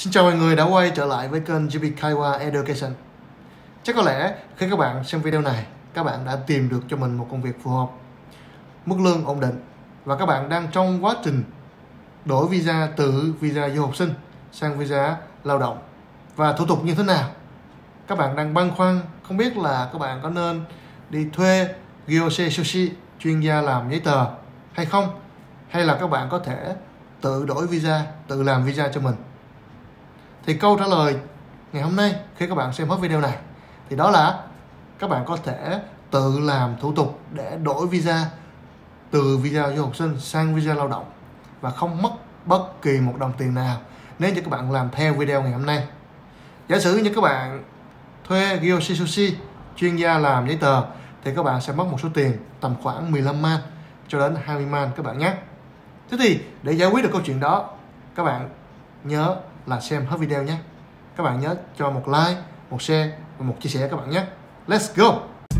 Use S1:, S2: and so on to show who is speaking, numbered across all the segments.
S1: Xin chào mọi người đã quay trở lại với kênh GB Kaiwa Education. Chắc có lẽ khi các bạn xem video này, các bạn đã tìm được cho mình một công việc phù hợp, mức lương ổn định và các bạn đang trong quá trình đổi visa từ visa du học sinh sang visa lao động và thủ tục như thế nào. Các bạn đang băn khoăn không biết là các bạn có nên đi thuê Gyosei Sushi chuyên gia làm giấy tờ hay không, hay là các bạn có thể tự đổi visa, tự làm visa cho mình. Thì câu trả lời ngày hôm nay khi các bạn xem hết video này thì đó là các bạn có thể tự làm thủ tục để đổi visa từ visa du học sinh sang visa lao động và không mất bất kỳ một đồng tiền nào nếu như các bạn làm theo video ngày hôm nay. Giả sử như các bạn thuê Gyosei Sushi chuyên gia làm giấy tờ thì các bạn sẽ mất một số tiền tầm khoảng 15 man cho đến 20 man các bạn nhé. Thế thì để giải quyết được câu chuyện đó, các bạn nhớ là xem hết video nhé. Các bạn nhớ cho một like, một share và một chia sẻ các bạn nhé. Let's go!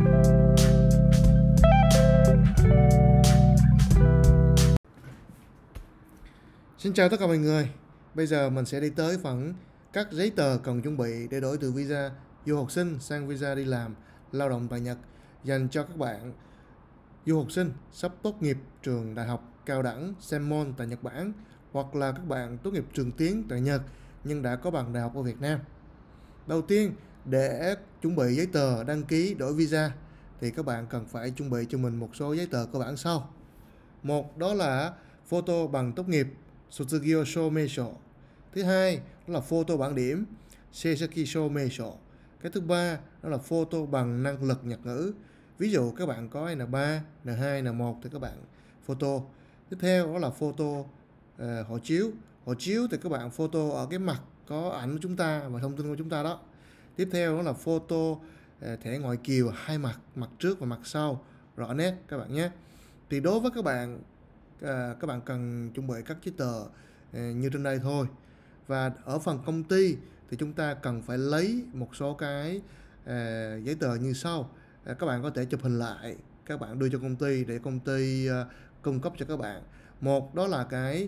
S1: Xin chào tất cả mọi người. Bây giờ mình sẽ đi tới phần các giấy tờ cần chuẩn bị để đổi từ visa du học sinh sang visa đi làm lao động tại Nhật dành cho các bạn du học sinh sắp tốt nghiệp trường đại học cao đẳng Senmon tại Nhật Bản, hoặc là các bạn tốt nghiệp trường tiếng tại Nhật nhưng đã có bằng đại học ở Việt Nam. Đầu tiên, để chuẩn bị giấy tờ đăng ký đổi visa thì các bạn cần phải chuẩn bị cho mình một số giấy tờ cơ bản sau. Một, đó là photo bằng tốt nghiệp Sotsugyou Shoumeisho. Thứ hai, đó là photo bảng điểm Seiseki Shoumeisho. Cái thứ ba, đó là photo bằng năng lực Nhật ngữ. Ví dụ các bạn có N3, N2, N1 thì các bạn photo. Tiếp theo đó là photo hộ chiếu. Hộ chiếu thì các bạn photo ở cái mặt có ảnh của chúng ta và thông tin của chúng ta đó. Tiếp theo đó là photo thẻ ngoại kiều hai mặt, mặt trước và mặt sau rõ nét các bạn nhé. Thì đối với các bạn cần chuẩn bị các giấy tờ như trên đây thôi. Và ở phần công ty thì chúng ta cần phải lấy một số cái giấy tờ như sau. Các bạn có thể chụp hình lại, các bạn đưa cho công ty để công ty cung cấp cho các bạn. Một, đó là cái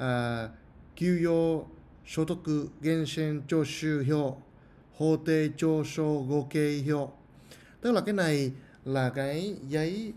S1: Kyuyo Shotoku Genshin Choshu Hyo Hote Chosho Goke Hyo. Tức là cái này là cái giấy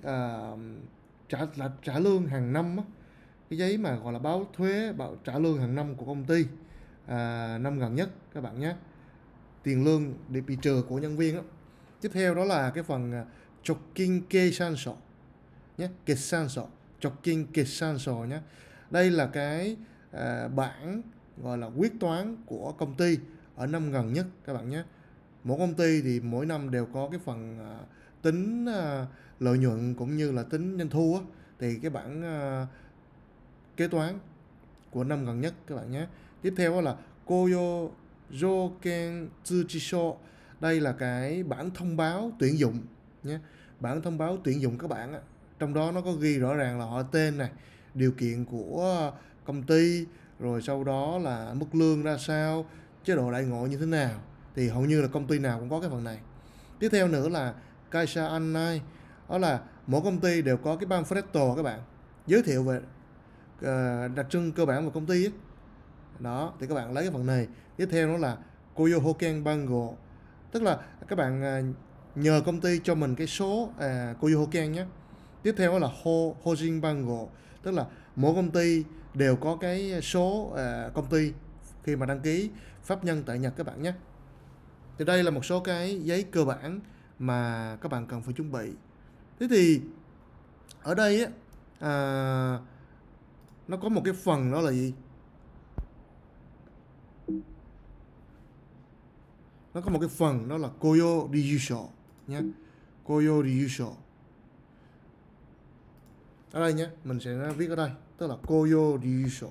S1: trả lương hàng năm á. Cái giấy mà gọi là báo thuế, trả lương hàng năm của công ty năm gần nhất các bạn nhé. Tiền lương để bị trừ của nhân viên á. Tiếp theo đó là cái phần Chokkin Keisanso nhé, Keisanso, Chokkin Keisanso nhé. Đây là cái bảng gọi là quyết toán của công ty ở năm gần nhất các bạn nhé. Mỗi công ty thì mỗi năm đều có cái phần tính lợi nhuận cũng như là tính doanh thu á, thì cái bảng kế toán của năm gần nhất các bạn nhé. Tiếp theo đó là Koyo Joken Tsuchisho. Đây là cái bản thông báo tuyển dụng nhé. Bản thông báo tuyển dụng các bạn á, trong đó nó có ghi rõ ràng là họ tên này, điều kiện của công ty, rồi sau đó là mức lương ra sao, chế độ đãi ngộ như thế nào. Thì hầu như là công ty nào cũng có cái phần này. Tiếp theo nữa là Kaisha Annai. Đó là mỗi công ty đều có cái pamphletto các bạn, giới thiệu về đặc trưng cơ bản của công ty ấy. Đó, thì các bạn lấy cái phần này. Tiếp theo đó là Koyo Hoken Bango. Tức là các bạn nhờ công ty cho mình cái số Koyo Hoken nhé. Tiếp theo đó là Hojin Bango. Tức là mỗi công ty đều có cái số công ty khi mà đăng ký pháp nhân tại Nhật các bạn nhé. Thì đây là một số cái giấy cơ bản mà các bạn cần phải chuẩn bị. Thế thì ở đây á, nó có một cái phần đó là gì? Nó có một cái phần đó là Koyo Ryusho nhé. Koyo Ryusho. Ở đây nhé, mình sẽ viết ở đây, tức là Koyo Ryusho.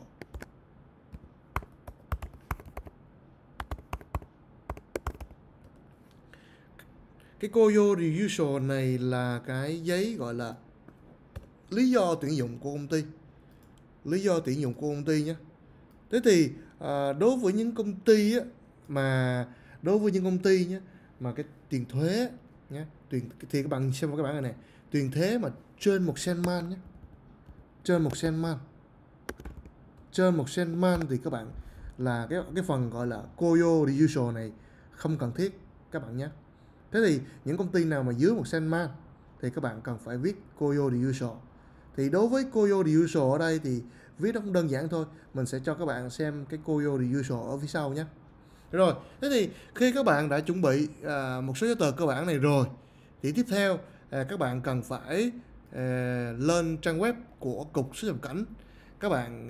S1: Cái Koyo Ryusho này là cái giấy gọi là lý do tuyển dụng của công ty. Lý do tuyển dụng của công ty nhé. Thế thì đối với những công ty á, mà cái tiền thuế nhé, thì các bạn xem vào cái bảng này, tiền thuế mà trên 1 senman nhé. Trên 1 senman thì các bạn là cái phần gọi là Koyo Ryusho này không cần thiết các bạn nhé. Thế thì những công ty nào mà dưới một senman thì các bạn cần phải viết Koyo Ryusho. Thì đối với Koyo Ryusho ở đây thì viết nó cũng đơn giản thôi. Mình sẽ cho các bạn xem cái Koyo Ryusho ở phía sau nhé. Rồi, thế thì khi các bạn đã chuẩn bị một số giấy tờ cơ bản này rồi thì tiếp theo các bạn cần phải lên trang web của Cục Xuất nhập cảnh. Các bạn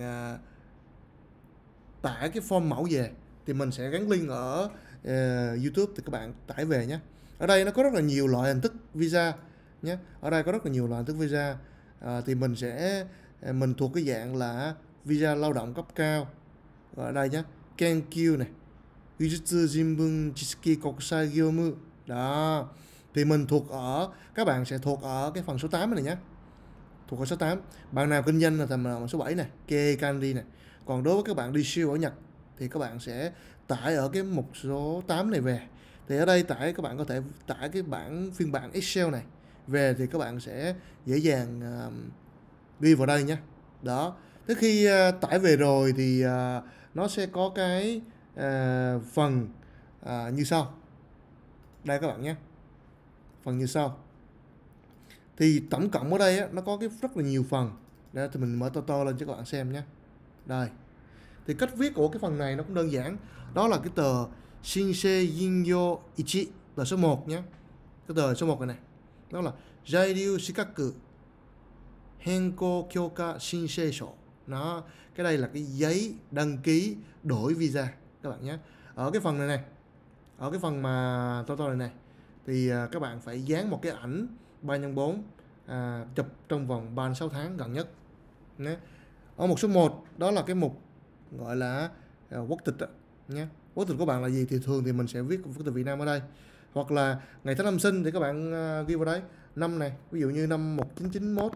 S1: tải cái form mẫu về thì mình sẽ gắn link ở YouTube thì các bạn tải về nhé. Ở đây nó có rất là nhiều loại hình thức visa nhé. Ở đây có rất là nhiều loại hình thức visa. Thì mình thuộc cái dạng là visa lao động cấp cao. Ở đây nhé, Kenkyu này, Yujutsu Jinbun Chisuki Kokusai Gyomu. Đó. Thì mình các bạn sẽ thuộc ở cái phần số 8 này nhé. Thuộc ở số 8. Bạn nào kinh doanh là tầm số 7 này, Keikanri này. Còn đối với các bạn đi siêu ở Nhật thì các bạn sẽ tải ở cái mục số 8 này về. Thì ở đây các bạn có thể tải cái phiên bản Excel này về thì các bạn sẽ dễ dàng ghi vào đây nhé. Đó. Thế khi tải về rồi thì nó sẽ có cái phần như sau. Đây các bạn nhé. Phần như sau. Thì tổng cộng ở đây nó có rất là nhiều phần. Để thì mình mở to lên cho các bạn xem nhé. Đây. Thì cách viết của cái phần này nó cũng đơn giản. Đó là cái tờ Shinsei Jinyo Ichi, tờ số 1 nhé. Cái tờ số 1 này. Đó là Jairyu Shikaku Henko Kyoka Shinsei-sho. Nó cái đây là cái giấy đăng ký đổi visa các bạn nhé. Ở cái phần này ở cái phần mà to này thì các bạn phải dán một cái ảnh 3x4 chụp trong vòng 36 tháng gần nhất nhé. Ở mục số 1 đó là cái mục gọi là quốc tịch nhé. Quốc tịch của bạn là gì thì thường thì mình sẽ viết quốc tịch Việt Nam ở đây, hoặc là ngày tháng năm sinh thì các bạn ghi vào đấy. Năm này ví dụ như năm 1991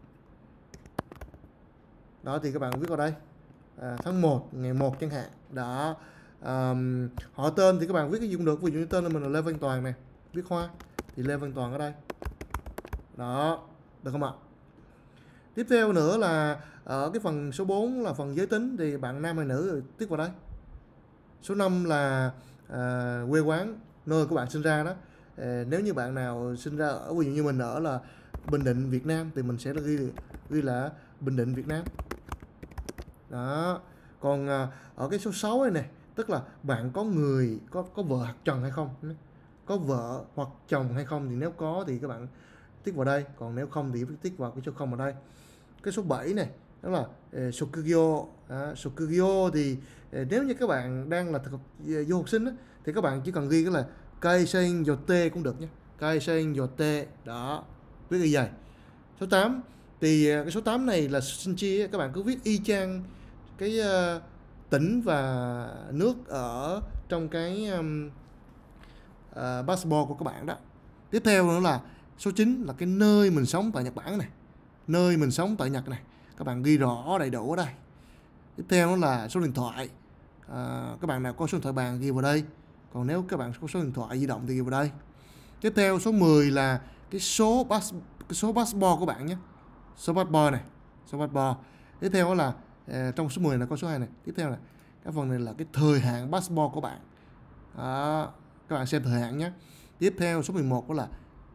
S1: đó thì các bạn viết vào đây tháng 1 ngày 1 chẳng hạn. Đó. Họ tên thì các bạn viết cái gì cũng được. Ví dụ như tên là mình là Lê Văn Toàn này, viết Hoa thì Lê Văn Toàn ở đây. Đó, được không ạ? Tiếp theo nữa là ở cái phần số 4 là phần giới tính thì bạn nam hay nữ rồi tiếp vào đây. Số 5 là quê quán, nơi của bạn sinh ra đó. Nếu như bạn nào sinh ra ở ví dụ như mình ở là Bình Định Việt Nam thì mình sẽ ghi là Bình Định Việt Nam. Đó. Còn ở cái số 6 này nè, tức là bạn có vợ hoặc chồng hay không. Có vợ hoặc chồng hay không thì nếu có thì các bạn tích vào đây, còn nếu không thì tích vào cái số 0 ở đây. Cái số 7 này đó là Shokugyo. Shokugyo thì nếu như các bạn đang là du học sinh thì các bạn chỉ cần ghi cái là Kaisen Yote cũng được nhé. Kaisen Yote. Đó, viết cái dày. Số 8 thì cái số 8 này là Shinchi, các bạn cứ viết y chang cái tỉnh và nước ở trong cái passport của các bạn đó. Tiếp theo nữa là số 9 là cái nơi mình sống tại Nhật Bản này. Nơi mình sống tại Nhật này, các bạn ghi rõ đầy đủ ở đây. Tiếp theo đó là số điện thoại. Các bạn nào có số điện thoại bàn ghi vào đây. Còn nếu các bạn có số điện thoại di động thì ghi vào đây. Tiếp theo số 10 là cái số passport của bạn nhé. Số passport này, số passport. Tiếp theo đó là trong số 10 là có số 2 này. Tiếp theo là cái phần này là cái thời hạn passport của bạn. Đó, các bạn xem thời hạn nhé. Tiếp theo số 11 đó là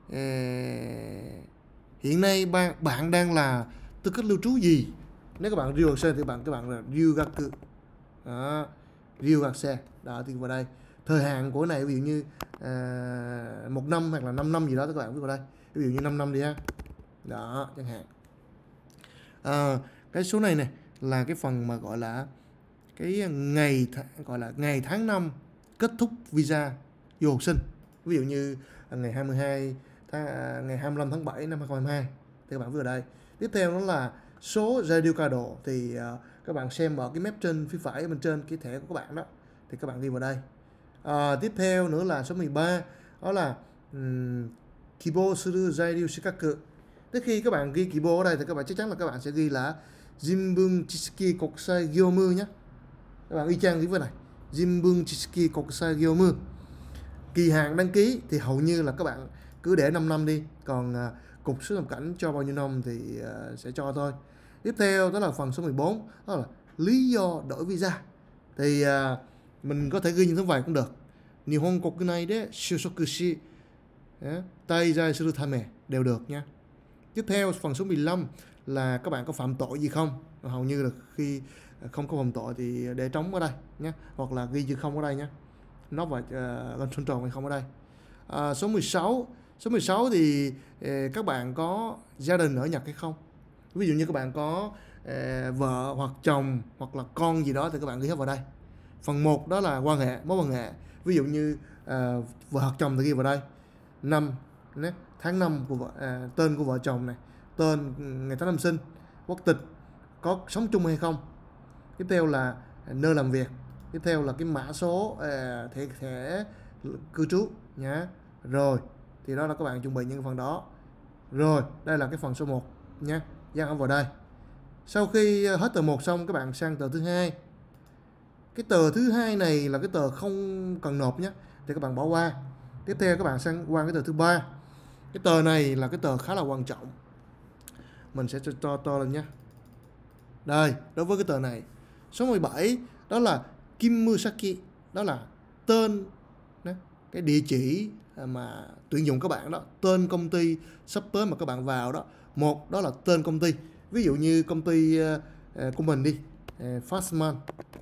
S1: hiện nay bạn đang là tư cách lưu trú gì. Nếu các bạn Ryugaku thì các bạn là Ryugaku. Đó, Ryugaku. Đó thì vào đây. Thời hạn của này ví dụ như 1 năm hoặc là 5 năm gì đó các bạn viết vào đây. Ví dụ như 5 năm đi ha. Đó, chẳng hạn. Cái số này là cái phần mà gọi là cái ngày tháng năm kết thúc visa du học sinh. Ví dụ như ngày 25 tháng 7 năm 2022 thì các bạn viết ở đây. Tiếp theo đó là số radio card thì các bạn xem ở cái map trên phía phải bên trên cái thẻ của các bạn đó thì các bạn ghi vào đây. Tiếp theo nữa là số 13 đó là Kibo suru Jairyu Shikaku. Tới khi các bạn ghi Kibo ở đây thì các bạn chắc chắn là các bạn sẽ ghi là Jinbun Chisuki Kokusai Gyomu nhé. Các bạn y chang ghi vào này Jinbun Chisuki Kokusai Gyomu. Kỳ hạn đăng ký thì hầu như là các bạn cứ để 5 năm đi, còn cục xuất nhập cảnh cho bao nhiêu năm thì sẽ cho thôi. Tiếp theo đó là phần số 14, đó là lý do đổi visa. Thì mình có thể ghi như thế vậy cũng được. Nihon kokunai de shusoku shi taizai suru tame đều được nha. Tiếp theo phần số 15 là các bạn có phạm tội gì không. Hầu như là khi không có phạm tội thì để trống ở đây nhé, hoặc là ghi chữ không ở đây nhé. Nó và con số tròn hay không ở đây. Số 16 thì các bạn có gia đình ở Nhật hay không. Ví dụ như các bạn có vợ hoặc chồng hoặc là con gì đó thì các bạn ghi hết vào đây. Phần 1 đó là quan hệ, mối quan hệ. Ví dụ như vợ hoặc chồng thì ghi vào đây. Năm, tháng năm của tên của vợ chồng này, tên ngày tháng năm sinh, quốc tịch, có sống chung hay không. Tiếp theo là nơi làm việc. Tiếp theo là cái mã số thẻ cư trú nhá. Rồi thì đó là các bạn chuẩn bị những phần đó. Rồi đây là cái phần số 1 nhé, dán ở vào đây. Sau khi hết tờ 1 xong, các bạn sang tờ thứ hai. Cái tờ thứ hai này là cái tờ không cần nộp nhé, thì các bạn bỏ qua. Tiếp theo các bạn sang qua cái tờ thứ ba. Cái tờ này là cái tờ khá là quan trọng, mình sẽ cho to lên nhé. Đây, đối với cái tờ này, số 17 đó là Kimmusaki, đó là tên, cái địa chỉ mà tuyển dụng các bạn đó, tên công ty sắp tới mà các bạn vào đó. Một đó là tên công ty, ví dụ như công ty của mình đi, Fastman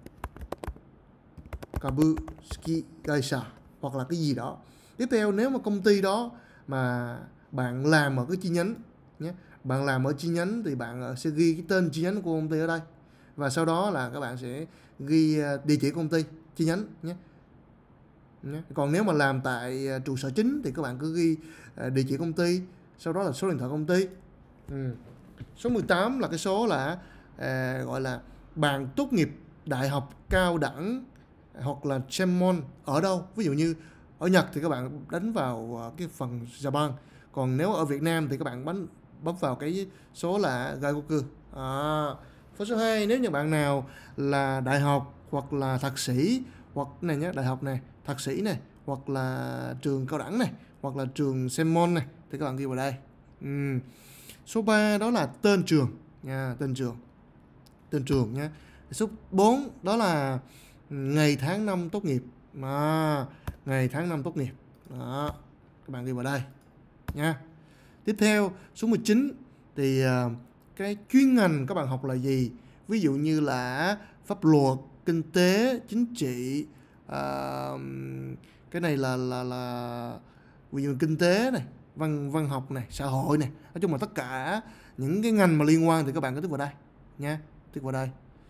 S1: Kabushiki Gaisha hoặc là cái gì đó. Tiếp theo nếu mà công ty đó mà bạn làm ở cái chi nhánh nhé, bạn làm ở chi nhánh thì bạn sẽ ghi cái tên chi nhánh của công ty ở đây, và sau đó là các bạn sẽ ghi địa chỉ công ty chi nhánh nhé. Còn nếu mà làm tại trụ sở chính thì các bạn cứ ghi địa chỉ công ty, sau đó là số điện thoại công ty. Số 18 là cái số là gọi là bạn tốt nghiệp đại học cao đẳng hoặc là Chemmon ở đâu. Ví dụ như ở Nhật thì các bạn đánh vào cái phần Japan, còn nếu ở Việt Nam thì các bạn bấm vào cái số là Gaikoku. Phần số 2, nếu như bạn nào là đại học hoặc là thạc sĩ, hoặc này nhé, đại học này, thạc sĩ này, hoặc là trường cao đẳng này, hoặc là trường Semmon này, thì các bạn ghi vào đây. Số 3 đó là tên trường nha, tên trường nha. Số 4 đó là ngày tháng năm tốt nghiệp, ngày tháng năm tốt nghiệp đó, các bạn ghi vào đây nha. Tiếp theo số 19 thì cái chuyên ngành các bạn học là gì, ví dụ như là pháp luật, kinh tế, chính trị, cái này là ví dụ kinh tế này, văn học này, xã hội này, nói chung là tất cả những cái ngành mà liên quan thì các bạn cứ tích vào đây nha, tích vào đây.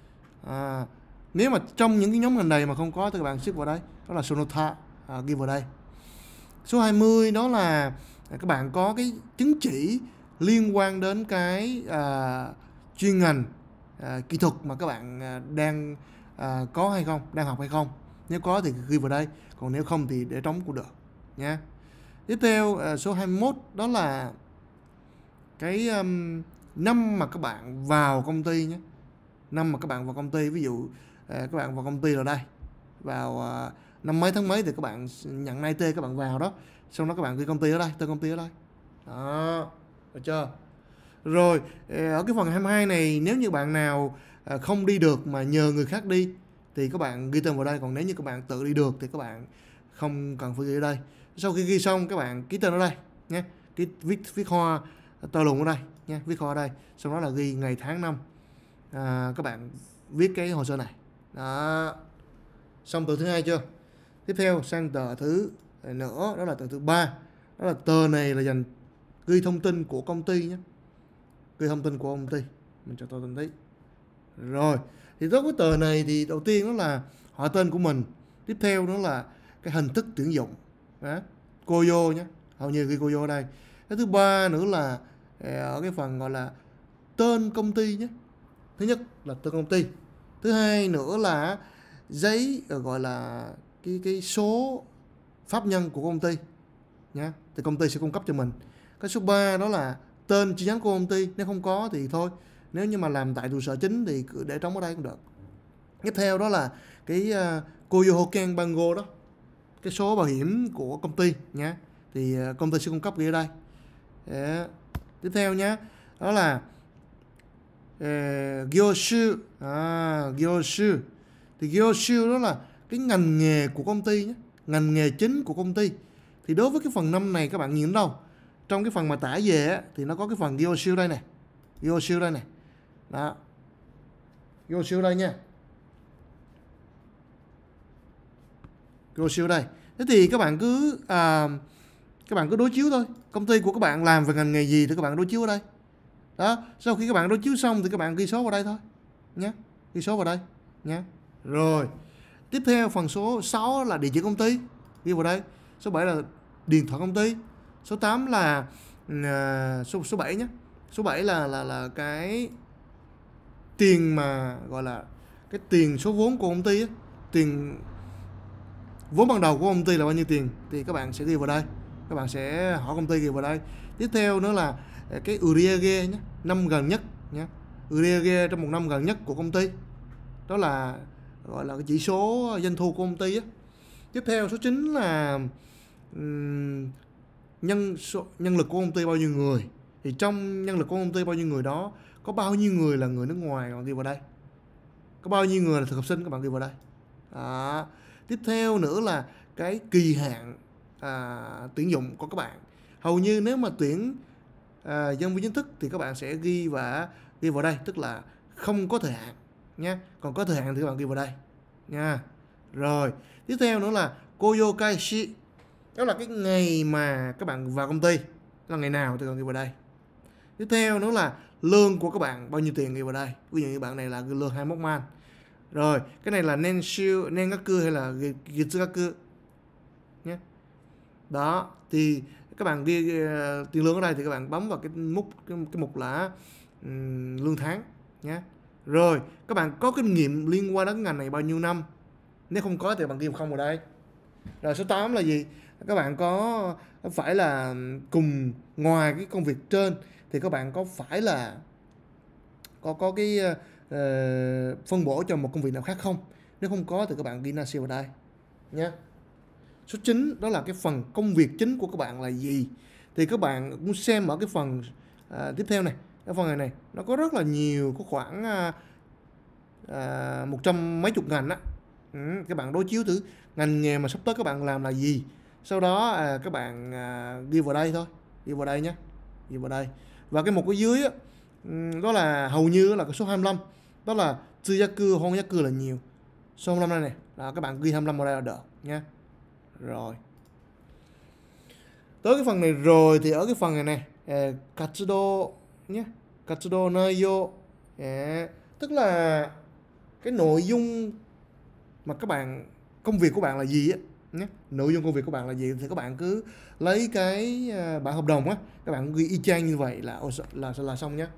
S1: Nếu mà trong những cái nhóm ngành này mà không có thì các bạn tích vào đây, đó là Sonota, ghi vào đây. Số 20 đó là các bạn có cái chứng chỉ liên quan đến cái chuyên ngành kỹ thuật mà các bạn đang có hay không, đang học hay không. Nếu có thì ghi vào đây, còn nếu không thì để trống cũng được nha. Tiếp theo số 21 đó là cái năm mà các bạn vào công ty nhé. Năm mà các bạn vào công ty, ví dụ các bạn vào công ty là đây, vào năm mấy tháng mấy thì các bạn nhận IT, các bạn vào đó, xong đó các bạn ghi công ty ở đây, tên công ty ở đây đó, được chưa? Rồi ở cái phần 22 này, nếu như bạn nào không đi được mà nhờ người khác đi thì các bạn ghi tên vào đây, còn nếu như các bạn tự đi được thì các bạn không cần phải ghi ở đây. Sau khi ghi xong các bạn ký tên ở đây nhé, viết hoa to lùn ở đây nhé, viết hoa ở đây, sau đó là ghi ngày tháng năm. Các bạn viết cái hồ sơ này đó. Xong tờ thứ hai chưa? Tiếp theo sang tờ thứ nữa, đó là tờ thứ ba. Đó là tờ này là dành ghi thông tin của công ty nhé, ghi thông tin của công ty. Mình cho tôi tên tí. Rồi thì đối với tờ này thì đầu tiên đó là họ tên của mình, tiếp theo đó là cái hình thức tuyển dụng đó, Koyo nhé, hầu như ghi Koyo ở đây. Cái thứ ba nữa là ở cái phần gọi là tên công ty nhé. Thứ nhất là tên công ty, thứ hai nữa là giấy gọi là cái số pháp nhân của công ty nhé, thì công ty sẽ cung cấp cho mình. Cái số 3 đó là tên chi nhánh của công ty, nếu không có thì thôi, nếu như mà làm tại trụ sở chính thì cứ để trống ở đây cũng được. Tiếp theo đó là cái Koyo Hoken Bango đó, cái số bảo hiểm của công ty nhé, thì công ty sẽ cung cấp ghi ở đây. Tiếp theo nhé, đó là Gyoshu, Gyoshu Thì Gyoshu đó là cái ngành nghề của công ty nhé, ngành nghề chính của công ty. Thì đối với cái phần 5 này các bạn nhìn đâu? Trong cái phần mà tải về á, thì nó có cái phần Gyoshu đây này. Gyoshu đây này. Đó. Gyoshu đây nha. Gyoshu đây. Thế thì các bạn cứ đối chiếu thôi. Công ty của các bạn làm về ngành nghề gì thì các bạn đối chiếu ở đây. Đó, sau khi các bạn đối chiếu xong thì các bạn ghi số vào đây thôi nhé. Ghi số vào đây nhé. Rồi. Tiếp theo phần số 6 là địa chỉ công ty, ghi vào đây. Số 7 là điện thoại công ty. Số 8 là số 7 nhé. Số 7 là cái tiền mà gọi là cái tiền số vốn của công ty á, tiền vốn ban đầu của công ty là bao nhiêu tiền thì các bạn sẽ ghi vào đây. Các bạn sẽ hỏi công ty ghi vào đây. Tiếp theo nữa là cái uriage nhé, năm gần nhất nhé. Uriage trong một năm gần nhất của công ty. Đó là gọi là cái chỉ số doanh thu của công ty á. Tiếp theo số 9 là nhân lực của công ty bao nhiêu người. Thì trong nhân lực của công ty bao nhiêu người đó có bao nhiêu người là người nước ngoài các bạn ghi vào đây. Có bao nhiêu người là thực học sinh các bạn ghi vào đây. Đó. Tiếp theo nữa là cái kỳ hạn tuyển dụng của các bạn. Hầu như nếu mà tuyển nhân viên chính thức thì các bạn sẽ ghi vào đây, tức là không có thời hạn nha. Còn có thời hạn thì các bạn ghi vào đây nha. Rồi, tiếp theo nữa là Koyo Kaishi. Đó là cái ngày mà các bạn vào công ty, là ngày nào thì các bạn ghi vào đây. Tiếp theo nữa là lương của các bạn bao nhiêu tiền ghi vào đây. Ví dụ như bạn này là lương 21 man. Rồi, cái này là Nengaku hay là Gitsugaku nhé. Đó, thì các bạn ghi tiền lương ở đây thì các bạn bấm vào cái mục là lương tháng nhé. Rồi, các bạn có kinh nghiệm liên quan đến ngành này bao nhiêu năm? Nếu không có thì bạn ghi không vào đây. Rồi số 8 là gì? Các bạn có phải là cùng ngoài cái công việc trên thì các bạn có phải là có cái phân bổ cho một công việc nào khác không? Nếu không có thì các bạn ghi Nashi vào đây nhé. Số 9 đó là cái phần công việc chính của các bạn là gì? Thì các bạn cũng xem ở cái phần tiếp theo này. Cái phần này nó có rất là nhiều, có khoảng 100 mấy chục ngành á. Các bạn đối chiếu thử ngành nghề mà sắp tới các bạn làm là gì. Sau đó các bạn ghi vào đây thôi. Ghi vào đây nhé. Ghi vào đây. Và cái mục ở dưới á, đó là hầu như là cái số 25. Đó là Tsuyaku, Honyaku là nhiều. Số 25 này là các bạn ghi 25 vào đây là được nha. Rồi. Tới cái phần này rồi thì ở cái phần này Katsudo nhé. Katsudo Nayo. Tức là cái nội dung mà các bạn, công việc của bạn là gì á nhé. Nội dung công việc của bạn là gì thì các bạn cứ lấy cái bản hợp đồng á, các bạn ghi y chang như vậy là xong nhé.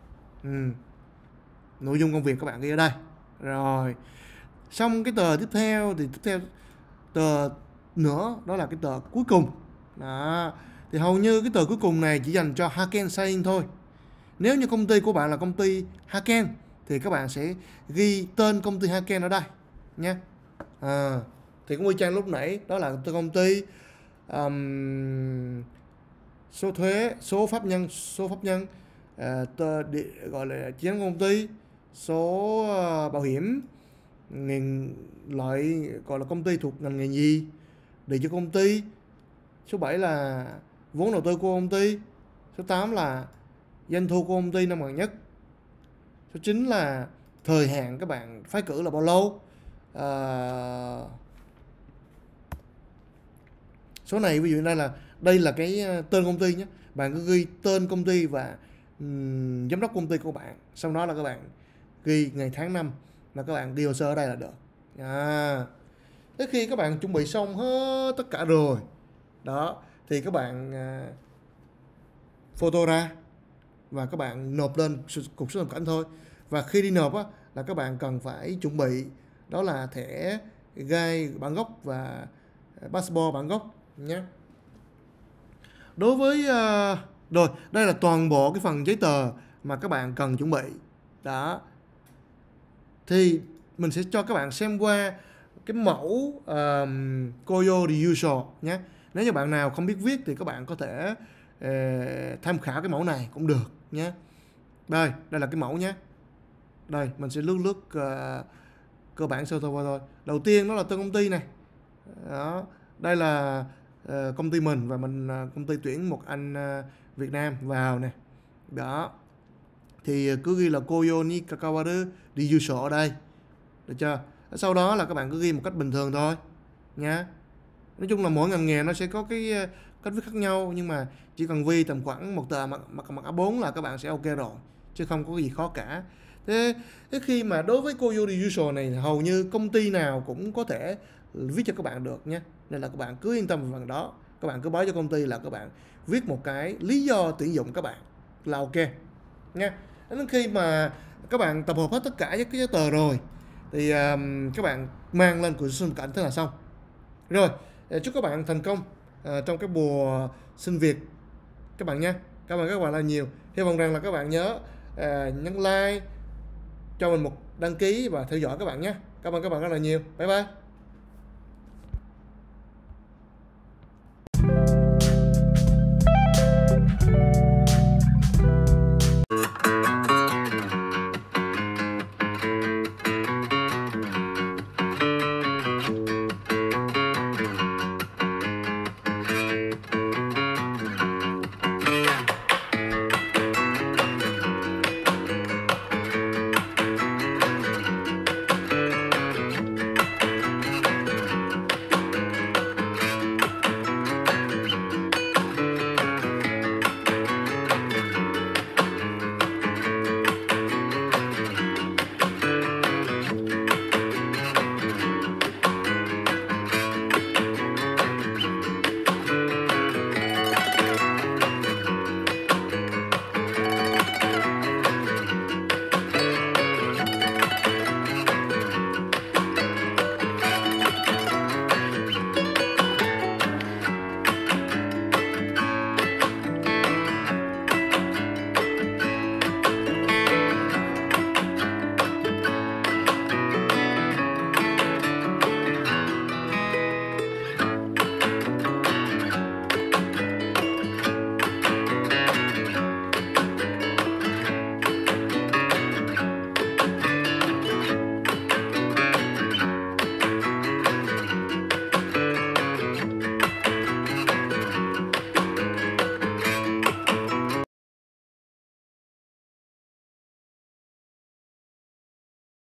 S1: Nội dung công việc các bạn ghi ở đây. Rồi. Xong cái tờ tiếp theo tờ nữa, đó là cái tờ cuối cùng. Đó. Thì hầu như cái tờ cuối cùng này chỉ dành cho Haken Sain thôi. Nếu như công ty của bạn là công ty Haken thì các bạn sẽ ghi tên công ty Haken ở đây nhé. Thì cũng y chang lúc nãy, đó là công ty, số thuế, số pháp nhân, gọi là chi nhánh công ty, số bảo hiểm, loại gọi là công ty thuộc ngành nghề gì, địa chỉ công ty. Số 7 là vốn đầu tư của công ty. Số 8 là doanh thu của công ty năm gần nhất. Số 9 là thời hạn các bạn phái cử là bao lâu. Số này ví dụ đây là cái tên công ty nhé. Bạn cứ ghi tên công ty và giám đốc công ty của bạn. Sau đó là các bạn ghi ngày tháng năm, là các bạn ghi hồ sơ ở đây là được. Tới khi các bạn chuẩn bị xong hết tất cả rồi đó thì các bạn photo ra và các bạn nộp lên cục xuất nhập cảnh thôi. Và khi đi nộp á, là các bạn cần phải chuẩn bị đó là thẻ gai bản gốc và passport bản gốc nhé. Đối với rồi đây là toàn bộ cái phần giấy tờ mà các bạn cần chuẩn bị đó. Thì mình sẽ cho các bạn xem qua cái mẫu Koyo Ryusho nhé. Nếu như bạn nào không biết viết thì các bạn có thể tham khảo cái mẫu này cũng được nhé. Đây là cái mẫu nhé. Đây mình sẽ lướt cơ bản sơ qua thôi. Đầu tiên đó là tên công ty này. Đó, đây là công ty mình, và mình công ty tuyển một anh Việt Nam vào nè. Đó, thì cứ ghi là Koyo ni kakawaru ryusho ở đây, được chưa? Sau đó là các bạn cứ ghi một cách bình thường thôi nha. Nói chung là mỗi ngành nghề nó sẽ có cái cách viết khác nhau, nhưng mà chỉ cần ghi tầm khoảng một tờ mặt A4 là các bạn sẽ ok rồi, chứ không có gì khó cả. Thế khi mà đối với Koyo ryusho này, hầu như công ty nào cũng có thể viết cho các bạn được nhé, nên là các bạn cứ yên tâm về phần đó. Các bạn cứ báo cho công ty là các bạn viết một cái lý do tuyển dụng các bạn là ok nha. Đến khi mà các bạn tập hợp hết tất cả các giấy tờ rồi thì các bạn mang lên cửa xuất nhập cảnh, thế là xong rồi. Chúc các bạn thành công trong cái mùa xin việc các bạn nha. Cảm ơn các bạn là nhiều. Hy vọng rằng là các bạn nhớ nhấn like, cho mình một đăng ký và theo dõi các bạn nhé. Cảm ơn các bạn rất là nhiều. Bye bye.